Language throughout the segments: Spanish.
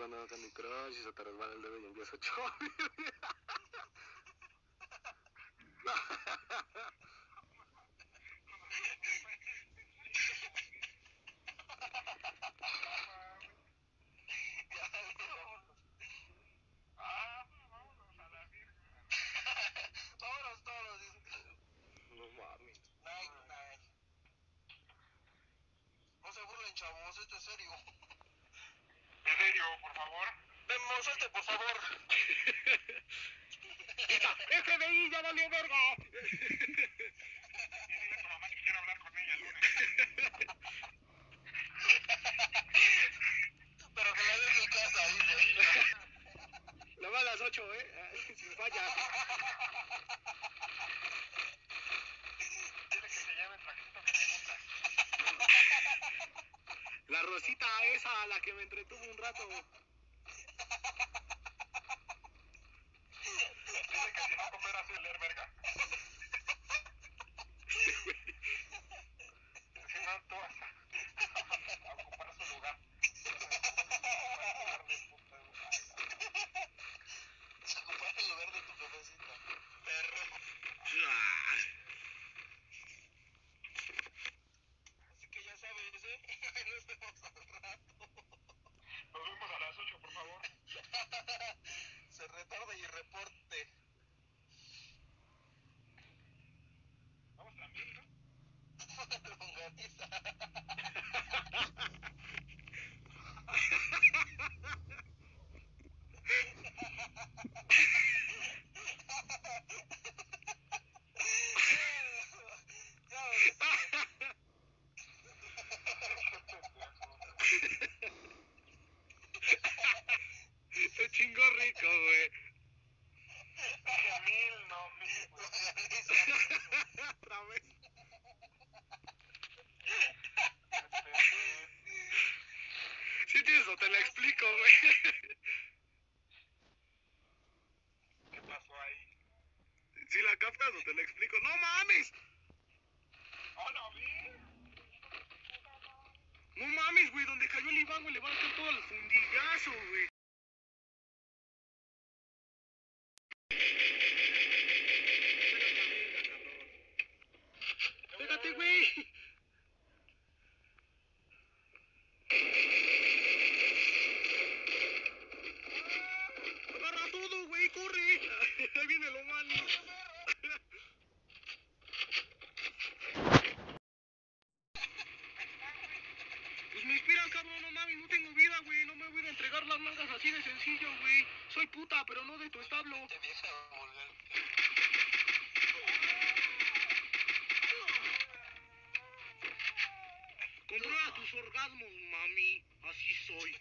jugando Candy Crush y se te resbala el dedo y empieza a chover. Vámonos todos. No mames. Night. No se burlen, chavos, esto es serio. En serio, por favor. Memo, suelte, por favor. FBI, ya valió verga. Y dile a tu mamá que quiero hablar con ella el lunes. Pero que la deje en casa, dice. La va a las 8, sin falla. Dile que se lleve el trajecito que me gusta. La Rosita esa, la que me entretuvo un rato. Dile que si no coopera así leer verga. Si no, tú vas a ocupar su lugar. Ocupar el lugar de tu jefecita. Perro. Así que ya sabes, nos vemos al rato. Nos vemos a las 8, por favor. Se retarda y reporte. Vamos también, ¿no? Longaniza. Se chingó rico, güey. Dije 1000, no 1000. Otra vez. Sí tienes o te la explico, güey. ¿Qué pasó ahí? Si la captas o te la explico. ¡No mames! ¡Oh, no vi! No mames, güey. Donde cayó el Iván, güey, le van a hacer todo el fundillazo, güey. Pégate, güey. Agarra todo, güey, corre. Ahí viene el humano. Pues me inspiras, cabrón, no mames, no tengo vida, güey. No me voy a entregar las mangas así de sencillo, güey. Soy puta, pero no de tu establo. Te vieja vulgar. Controla tus orgasmos, mami. Así soy.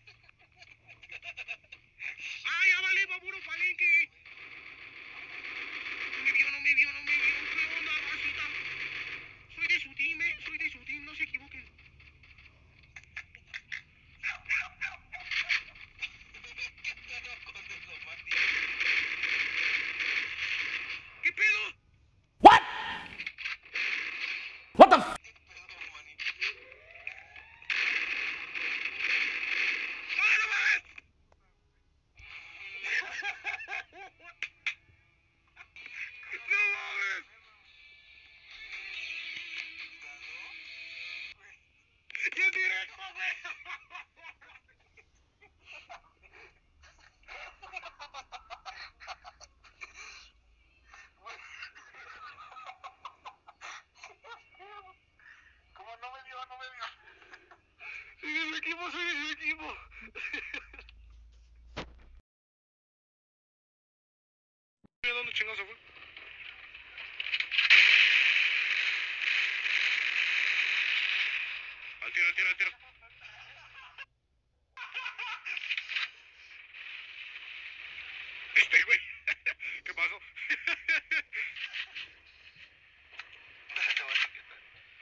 ¡Ay, ya vale, va puro palenque! No me vio. ¿Qué onda, racita? Soy de su team, no se equivoquen. ¿Qué pedo? What? What the f? ¡Ah, no mames! ¡No mames! ¡Y en directo, güey! Como no me vio. Soy de su equipo. ¿Dónde chingados se fue? Al tiro. Güey. ¿Qué pasó? Déjate, voy a etiquetar.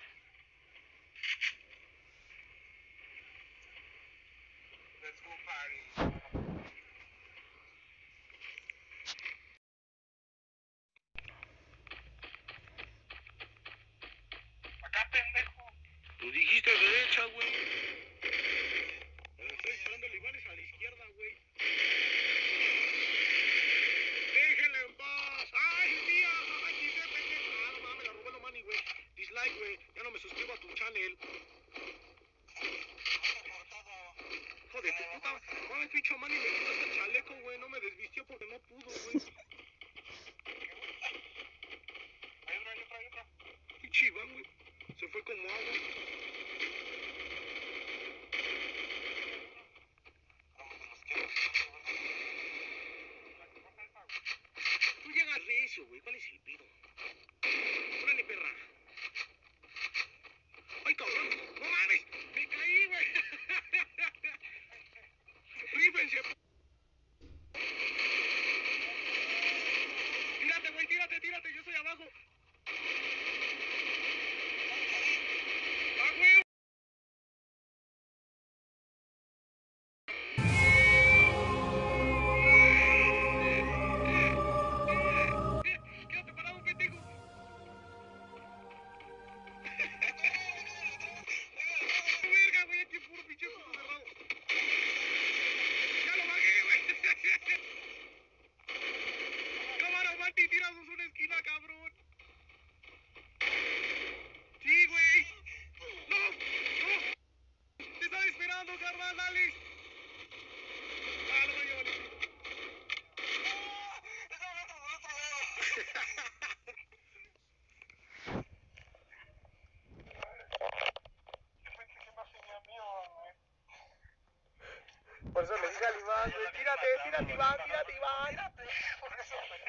Let's go party. Acá, pendejo. Tú dijiste derecha, güey. Pero estoy esperando el Iván es a la izquierda, güey. el pinche man y me quitó hasta el chaleco, güey. No me desvistió porque no pudo, güey. Hay otra. Pinche Iván, güey. Se fue como agua. Tú llegas recio, güey. ¿Cuál es el pedo? Órale, perra. ¡Ay, cabrón! ¡No mames! ¡Me caí, güey! ¡Rífense! Tírate, güey, tírate. Yo estoy abajo. ¡Ah, güey! Quédate parado, pendejo. Verga, güey, aquí puro pinche puto cerrado. Ya lo bajé, güey. Cámara, Mati, tirados una esquina, cabrón. Sí, güey. No. Te estaba esperando, carnal, dale. Ah, lo voy a llevar. Por eso le dije al Iván, güey, tírate, Iván. Por eso,